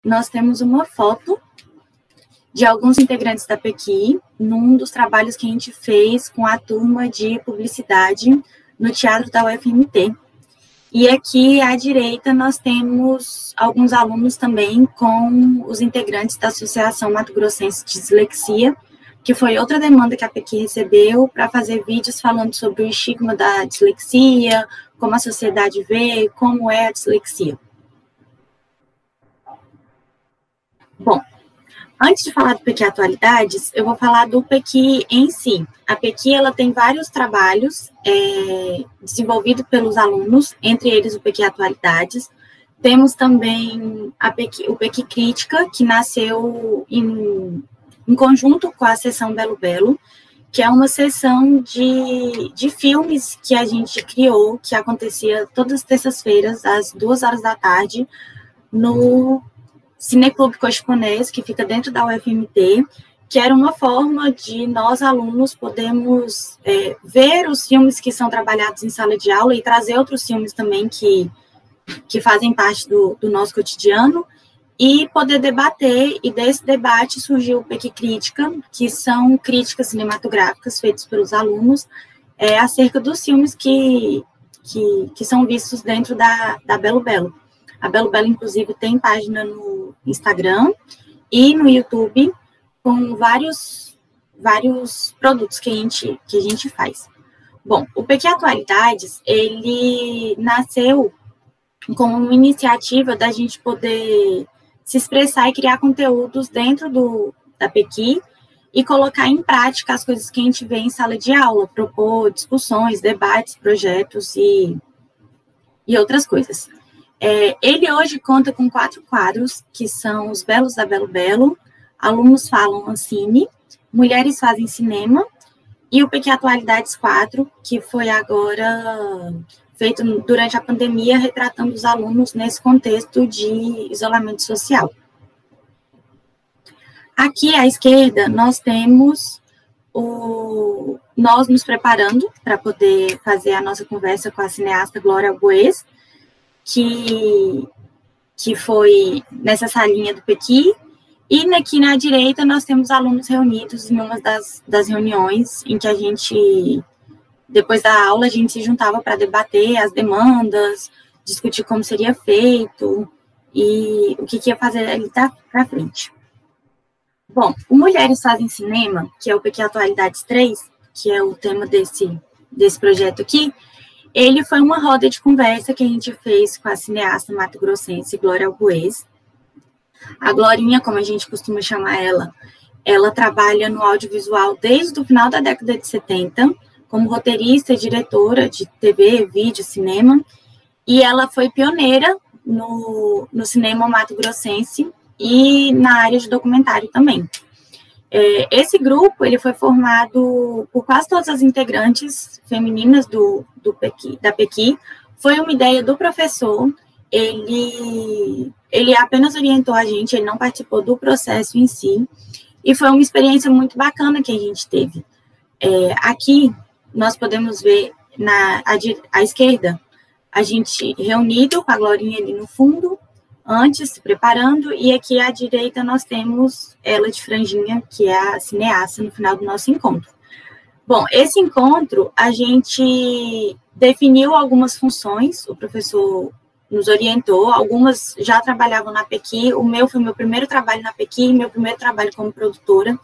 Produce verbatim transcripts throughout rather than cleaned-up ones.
nós temos uma foto de alguns integrantes da P E Q I, num dos trabalhos que a gente fez com a turma de publicidade no Teatro da U F M T. E aqui à direita nós temos alguns alunos também com os integrantes da Associação Mato Grossense de Dislexia, que foi outra demanda que a P E Q I recebeu para fazer vídeos falando sobre o estigma da dislexia, como a sociedade vê, como é a dislexia. Bom, antes de falar do P E Q I Atualidades, eu vou falar do P E Q I em si. A P E Q I ela tem vários trabalhos é, desenvolvidos pelos alunos, entre eles o P E Q I Atualidades. Temos também a P E Q I, o P E Q I Crítica, que nasceu em, em conjunto com a Sessão Belo Belo, que é uma sessão de, de filmes que a gente criou, que acontecia todas as terças-feiras, às duas horas da tarde, no Cineclube Cochiponês, que fica dentro da U F M T, que era uma forma de nós, alunos, podermos é, ver os filmes que são trabalhados em sala de aula e trazer outros filmes também que, que fazem parte do, do nosso cotidiano e poder debater, e desse debate surgiu o P E Q I Crítica, que são críticas cinematográficas feitas pelos alunos é, acerca dos filmes que, que, que são vistos dentro da, da Belo Belo. A Belo Belo, inclusive, tem página no Instagram e no YouTube com vários, vários produtos que a gente, que a gente faz. Bom, o P E Q I Atualidades, ele nasceu como uma iniciativa da gente poder se expressar e criar conteúdos dentro do, da P E Q I e colocar em prática as coisas que a gente vê em sala de aula, propor discussões, debates, projetos e, e outras coisas. É, ele hoje conta com quatro quadros, que são os Belos da Belo Belo, Alunos Falam Ancine, Mulheres Fazem Cinema, e o P E Q I Atualidades quatro, que foi agora feito durante a pandemia, retratando os alunos nesse contexto de isolamento social. Aqui à esquerda, nós temos o, nós nos preparando para poder fazer a nossa conversa com a cineasta Glória Alboes, que, que foi nessa salinha do P E Q I, e aqui na direita nós temos alunos reunidos em uma das, das reuniões em que a gente, depois da aula, a gente se juntava para debater as demandas, discutir como seria feito e o que, que ia fazer ali para frente. Bom, o Mulheres Fazem Cinema, que é o P E Q I Atualidades três, que é o tema desse, desse projeto aqui, ele foi uma roda de conversa que a gente fez com a cineasta mato-grossense Glória Alboes. A Glorinha, como a gente costuma chamar ela, ela trabalha no audiovisual desde o final da década de setenta, como roteirista e diretora de T V, vídeo, cinema, e ela foi pioneira no, no cinema mato-grossense e na área de documentário também. É, esse grupo, ele foi formado por quase todas as integrantes femininas do, do P E Q I, da P E Q I. Foi uma ideia do professor, ele, ele apenas orientou a gente, ele não participou do processo em si, e foi uma experiência muito bacana que a gente teve. É, aqui, nós podemos ver na, à, à esquerda, a gente reunido com a Glorinha ali no fundo, antes, se preparando, e aqui à direita nós temos ela de franjinha, que é a cineasta, no final do nosso encontro. Bom, esse encontro, a gente definiu algumas funções, o professor nos orientou, algumas já trabalhavam na P E Q I, o meu foi meu primeiro trabalho na P E Q I, meu primeiro trabalho como produtora,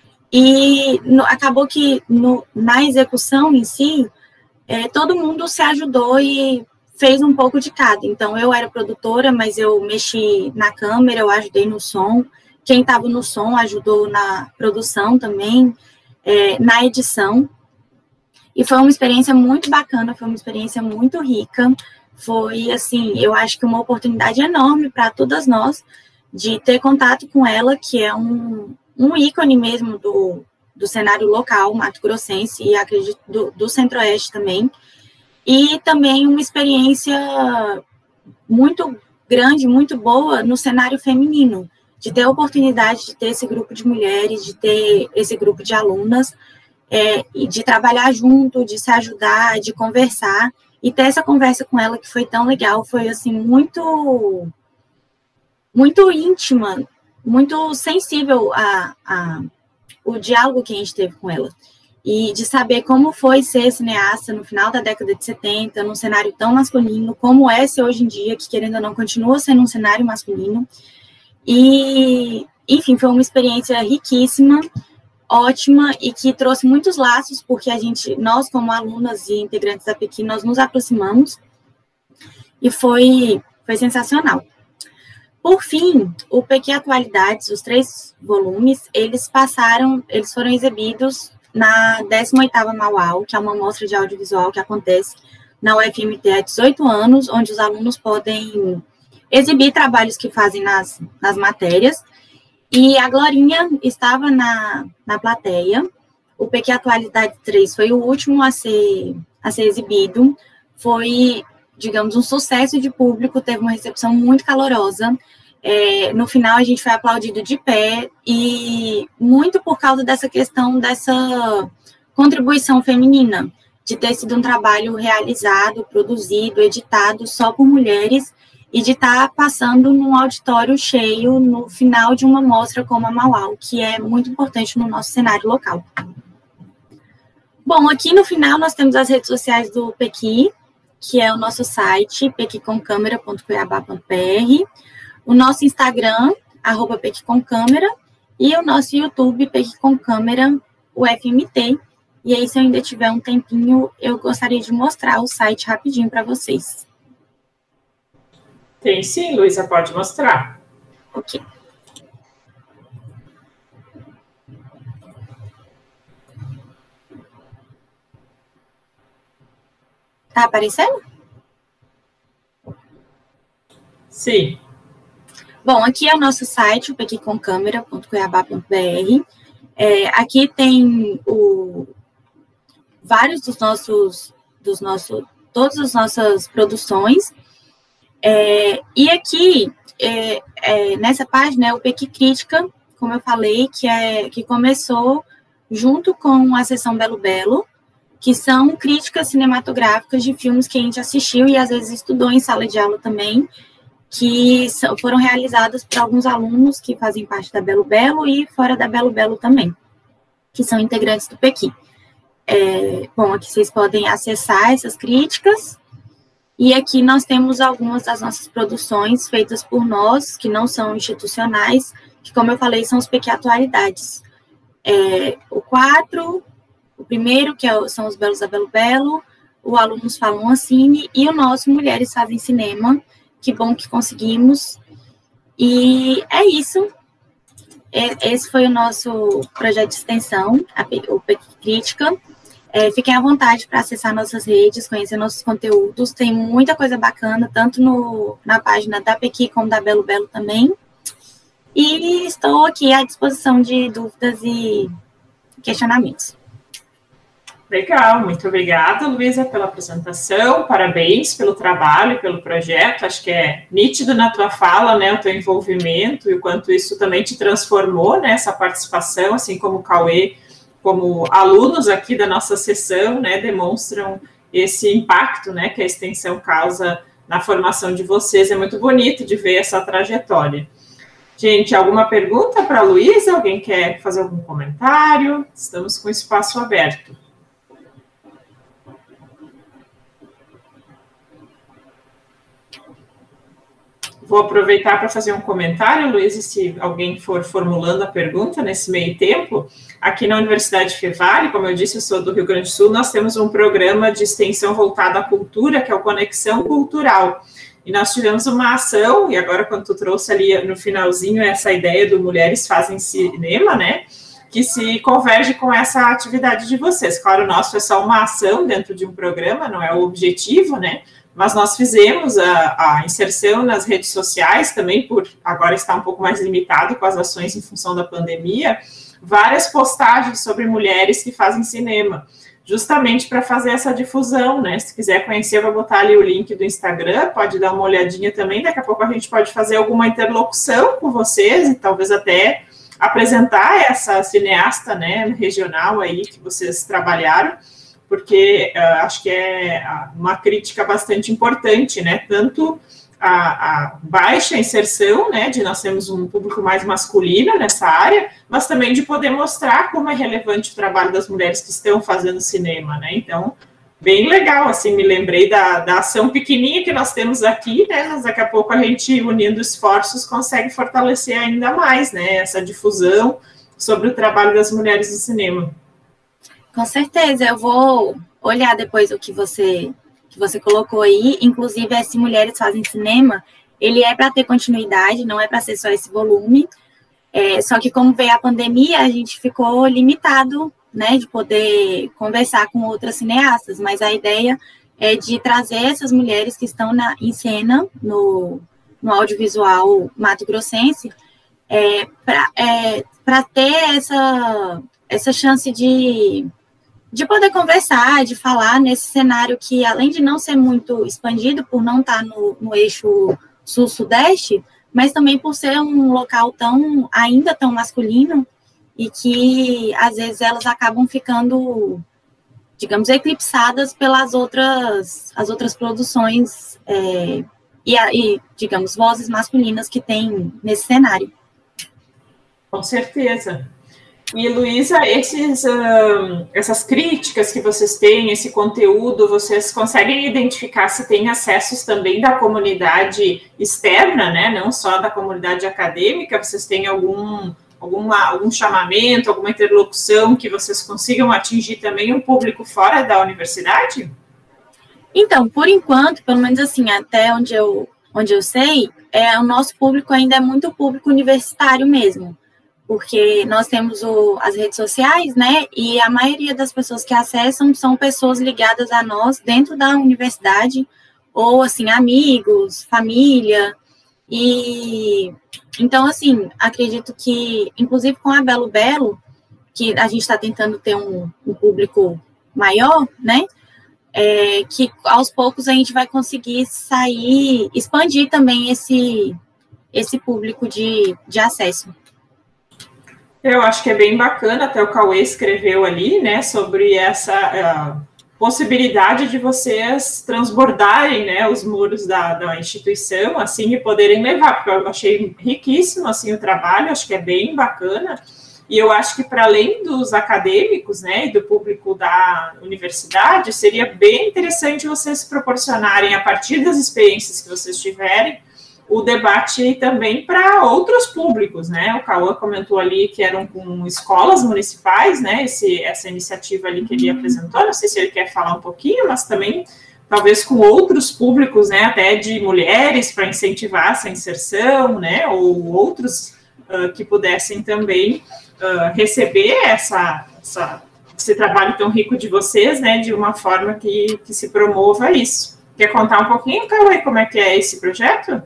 e no, acabou que no, na execução em si, é, todo mundo se ajudou e fez um pouco de cada. Então, eu era produtora, mas eu mexi na câmera, eu ajudei no som. Quem estava no som ajudou na produção também, é, na edição. E foi uma experiência muito bacana, foi uma experiência muito rica. Foi, assim, eu acho que uma oportunidade enorme para todas nós de ter contato com ela, que é um, um ícone mesmo do, do cenário local, mato-grossense, e acredito do, do Centro-Oeste também. E também uma experiência muito grande, muito boa no cenário feminino, de ter a oportunidade de ter esse grupo de mulheres, de ter esse grupo de alunas, é, e de trabalhar junto, de se ajudar, de conversar, e ter essa conversa com ela que foi tão legal, foi, assim, muito, muito íntima, muito sensível a, a o diálogo que a gente teve com ela. E de saber como foi ser cineasta no final da década de setenta, num cenário tão masculino, como é ser hoje em dia, que querendo ou não, continua sendo um cenário masculino. E, enfim, foi uma experiência riquíssima, ótima, e que trouxe muitos laços, porque a gente, nós como alunas e integrantes da Pequi, nós nos aproximamos, e foi, foi sensacional. Por fim, o Pequi Atualidades, os três volumes, eles passaram, eles foram exibidos na décima oitava Mauau, que é uma mostra de audiovisual que acontece na U F M T há dezoito anos, onde os alunos podem exibir trabalhos que fazem nas, nas matérias. E a Glorinha estava na, na plateia. O Pequi Atualidade três foi o último a ser, a ser exibido. Foi, digamos, um sucesso de público, teve uma recepção muito calorosa. É, no final, a gente foi aplaudido de pé, e muito por causa dessa questão dessa contribuição feminina, de ter sido um trabalho realizado, produzido, editado só por mulheres, e de estar passando num auditório cheio no final de uma mostra como a Mauau, que é muito importante no nosso cenário local. Bom, aqui no final nós temos as redes sociais do Pequi, que é o nosso site, pequicomcamera ponto cuiabá ponto br, o nosso Instagram, arroba pequicomcamera, e o nosso YouTube, pequicomcamera U F M T. E aí, se eu ainda tiver um tempinho, eu gostaria de mostrar o site rapidinho para vocês. Tem sim, Luísa, pode mostrar. Ok. Tá aparecendo? Sim. Bom, aqui é o nosso site, o pequicomcamera ponto cuiabá ponto br. É, aqui tem o, vários dos nossos, dos nossos, todas as nossas produções. É, e aqui, é, é, nessa página, é o Pequi Crítica, como eu falei, que, é, que começou junto com a sessão Belo Belo, que são críticas cinematográficas de filmes que a gente assistiu e às vezes estudou em sala de aula também, que foram realizadas por alguns alunos que fazem parte da Belo Belo e fora da Belo Belo também, que são integrantes do Pequi. É, bom, aqui vocês podem acessar essas críticas, e aqui nós temos algumas das nossas produções feitas por nós, que não são institucionais, que, como eu falei, são os Pequi Atualidades. É, o quatro, o primeiro, que é, são os Belos da Belo Belo, o Alunos Falam Ancine, e o nosso Mulheres Fazem Cinema. Que bom que conseguimos. E é isso. Esse foi o nosso projeto de extensão, o Pequi Crítica. É, fiquem à vontade para acessar nossas redes, conhecer nossos conteúdos. Tem muita coisa bacana, tanto no, na página da Pequi como da Belo Belo também. E estou aqui à disposição de dúvidas e questionamentos. Legal, muito obrigada, Luísa, pela apresentação, parabéns pelo trabalho e pelo projeto, acho que é nítido na tua fala, né, o teu envolvimento e o quanto isso também te transformou, né, essa participação, assim como o Cauê, como alunos aqui da nossa sessão, né, demonstram esse impacto, né, que a extensão causa na formação de vocês, é muito bonito de ver essa trajetória. Gente, alguma pergunta para a Luísa? Alguém quer fazer algum comentário? Estamos com o espaço aberto. Vou aproveitar para fazer um comentário, Luiz, e se alguém for formulando a pergunta nesse meio tempo, aqui na Universidade Fevale, como eu disse, eu sou do Rio Grande do Sul, nós temos um programa de extensão voltado à cultura, que é o Conexão Cultural. E nós tivemos uma ação, e agora quando tu trouxe ali no finalzinho essa ideia do Mulheres Fazem Cinema, né, que se converge com essa atividade de vocês. Claro, o nosso é só uma ação dentro de um programa, não é o objetivo, né, mas nós fizemos a, a inserção nas redes sociais também, por agora está um pouco mais limitado com as ações em função da pandemia, várias postagens sobre mulheres que fazem cinema, justamente para fazer essa difusão, né? Se quiser conhecer, eu vou botar ali o link do Instagram, pode dar uma olhadinha também, daqui a pouco a gente pode fazer alguma interlocução com vocês e talvez até apresentar essa cineasta, né, regional aí que vocês trabalharam, porque uh, acho que é uma crítica bastante importante, né, tanto a, a baixa inserção, né, de nós temos um público mais masculino nessa área, mas também de poder mostrar como é relevante o trabalho das mulheres que estão fazendo cinema, né, então, bem legal, assim, me lembrei da, da ação pequenininha que nós temos aqui, né, mas daqui a pouco a gente, unindo esforços, consegue fortalecer ainda mais, né, essa difusão sobre o trabalho das mulheres no cinema. Com certeza, eu vou olhar depois o que você... que você colocou aí, inclusive esse Mulheres Fazem Cinema, ele é para ter continuidade, não é para ser só esse volume, é, só que como veio a pandemia, a gente ficou limitado, né, de poder conversar com outras cineastas, mas a ideia é de trazer essas mulheres que estão na, em cena, no, no audiovisual mato-grossense, é, para é, ter essa, essa chance de... de poder conversar, de falar nesse cenário que, além de não ser muito expandido, por não estar no, no eixo sul-sudeste, mas também por ser um local tão, ainda tão masculino, e que, às vezes, elas acabam ficando, digamos, eclipsadas pelas outras, as outras produções é, e, e, digamos, vozes masculinas que tem nesse cenário. Com certeza. E, Luísa, esses, uh, essas críticas que vocês têm, esse conteúdo, vocês conseguem identificar se tem acessos também da comunidade externa, né? Não só da comunidade acadêmica? Vocês têm algum, alguma, algum chamamento, alguma interlocução que vocês consigam atingir também um público fora da universidade? Então, por enquanto, pelo menos assim, até onde eu, onde eu sei, é, o nosso público ainda é muito público universitário mesmo. Porque nós temos o, as redes sociais, né, e a maioria das pessoas que acessam são pessoas ligadas a nós dentro da universidade, ou, assim, amigos, família, e, então, assim, acredito que, inclusive com a Belo Belo, que a gente está tentando ter um, um público maior, né, é, que aos poucos a gente vai conseguir sair, expandir também esse, esse público de, de acesso. Eu acho que é bem bacana, até o Cauê escreveu ali, né, sobre essa uh, possibilidade de vocês transbordarem, né, os muros da, da instituição, assim, e poderem levar, porque eu achei riquíssimo, assim, o trabalho, acho que é bem bacana, e eu acho que para além dos acadêmicos, né, e do público da universidade, seria bem interessante vocês proporcionarem, a partir das experiências que vocês tiverem, o debate também para outros públicos, né? O Cauã comentou ali que eram com escolas municipais, né? Esse, essa iniciativa ali que ele apresentou, não sei se ele quer falar um pouquinho, mas também talvez com outros públicos, né? Até de mulheres para incentivar essa inserção, né? Ou outros uh, que pudessem também uh, receber essa, essa, esse trabalho tão rico de vocês, né? De uma forma que, que se promova isso. Quer contar um pouquinho, Cauã, como é que é esse projeto?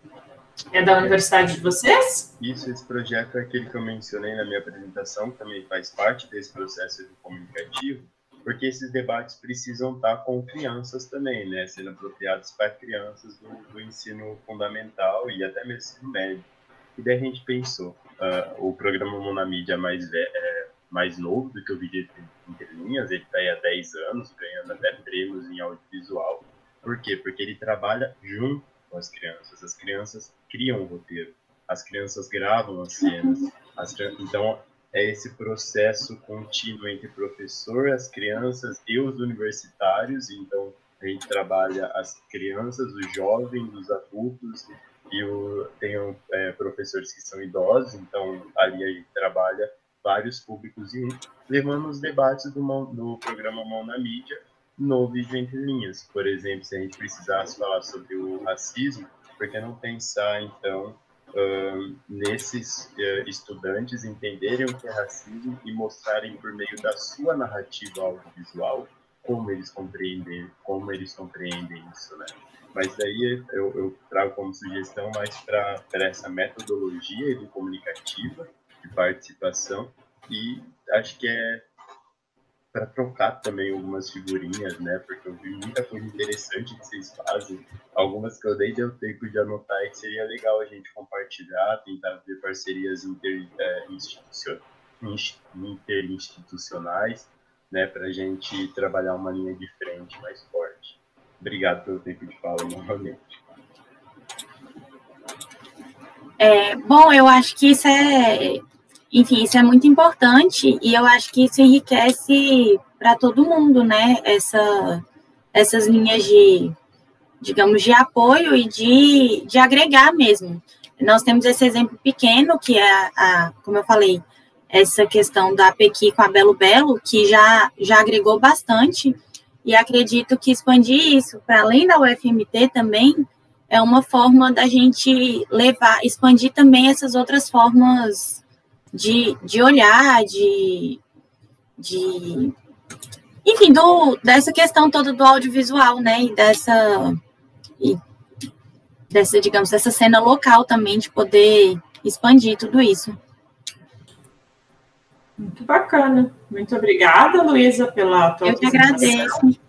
É da universidade de vocês? Isso, esse projeto é aquele que eu mencionei na minha apresentação, que também faz parte desse processo comunicativo, porque esses debates precisam estar com crianças também, né, sendo apropriados para crianças do, do ensino fundamental e até mesmo ensino médio. E daí a gente pensou, uh, o programa Monamídia é mais, é, mais novo do que o Vídeo Entre Linhas, ele está aí há dez anos, ganhando até prêmios em audiovisual. Por quê? Porque ele trabalha junto com as crianças. As crianças criam o roteiro, as crianças gravam as cenas. As, então, é esse processo contínuo entre professor, as crianças e os universitários. Então, a gente trabalha as crianças, os jovens, os adultos, e o, tem é, professores que são idosos. Então, ali a gente trabalha vários públicos em um, levando os debates do, do programa Mão na Mídia no Vídeo Entre Linhas. Por exemplo, se a gente precisasse falar sobre o racismo, por que não pensar, então, uh, nesses uh, estudantes entenderem o que é racismo e mostrarem por meio da sua narrativa audiovisual como eles compreendem, como eles compreendem isso, né? Mas daí eu, eu trago como sugestão mais para essa metodologia comunicativa de participação, e acho que é para trocar também algumas figurinhas, né? Porque eu vi muita coisa interessante que vocês fazem, algumas que eu nem deu tempo de anotar, e que seria legal a gente compartilhar, tentar ver parcerias inter, é, institucion, interinstitucionais, né? Para a gente trabalhar uma linha de frente mais forte. Obrigado pelo tempo de fala novamente. É, bom, eu acho que isso é, enfim, isso é muito importante e eu acho que isso enriquece para todo mundo, né? Essa, essas linhas de, digamos, de apoio e de, de agregar mesmo. Nós temos esse exemplo pequeno, que é, a, a, como eu falei, essa questão da Pequi com a Belo Belo, que já, já agregou bastante, e acredito que expandir isso para além da U F M T também é uma forma da gente levar, expandir também essas outras formas de, de olhar, de, de enfim, do, dessa questão toda do audiovisual, né, e dessa, e dessa, digamos, dessa cena local também, de poder expandir tudo isso. Muito bacana. Muito obrigada, Luísa, pela tua Eu que agradeço.